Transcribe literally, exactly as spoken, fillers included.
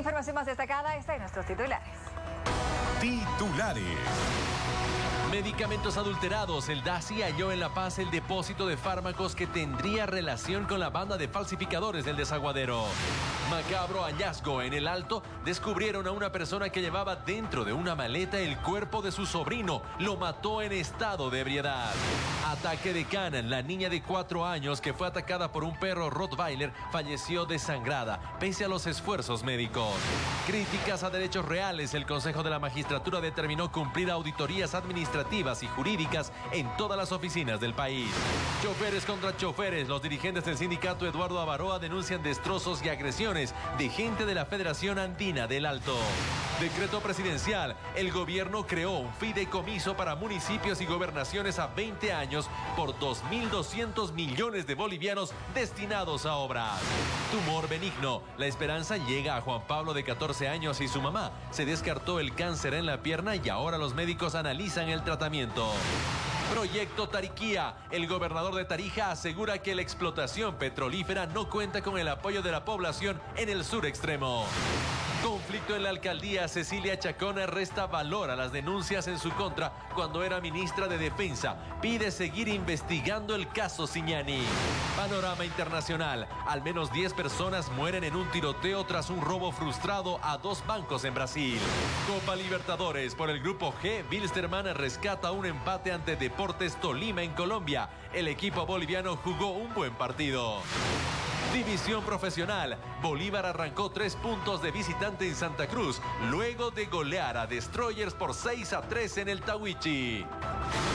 información más destacada está en nuestros titulares. Titulares. Medicamentos adulterados. El D A C I halló en La Paz el depósito de fármacos que tendría relación con la banda de falsificadores del Desaguadero. Macabro hallazgo. En el Alto descubrieron a una persona que llevaba dentro de una maleta el cuerpo de su sobrino. Lo mató en estado de ebriedad. Ataque de Canan. La niña de cuatro años que fue atacada por un perro Rottweiler falleció desangrada, pese a los esfuerzos médicos. Críticas a derechos reales. El Consejo de la Magistratura determinó cumplir auditorías administrativas y jurídicas en todas las oficinas del país. Choferes contra choferes. Los dirigentes del sindicato Eduardo Avaroa denuncian destrozos y agresiones de gente de la Federación Andina del Alto. Decreto presidencial. El gobierno creó un fideicomiso para municipios y gobernaciones a veinte años por dos mil doscientos millones de bolivianos destinados a obras. Tumor benigno. La esperanza llega a Juan Pablo, de catorce años, y su mamá. Se descartó el cáncer en la pierna y ahora los médicos analizan el tratamiento. Proyecto Tariquía. El gobernador de Tarija asegura que la explotación petrolífera no cuenta con el apoyo de la población en el sur extremo. Conflicto en la alcaldía. Cecilia Chacón resta valor a las denuncias en su contra cuando era ministra de Defensa. Pide seguir investigando el caso Ciñani. Panorama internacional. Al menos diez personas mueren en un tiroteo tras un robo frustrado a dos bancos en Brasil. Copa Libertadores. Por el grupo G, Wilstermann rescata un empate ante Deportes Tolima en Colombia. El equipo boliviano jugó un buen partido. División profesional. Bolívar arrancó tres puntos de visitante en Santa Cruz, luego de golear a Destroyers por seis a tres en el Tawichi.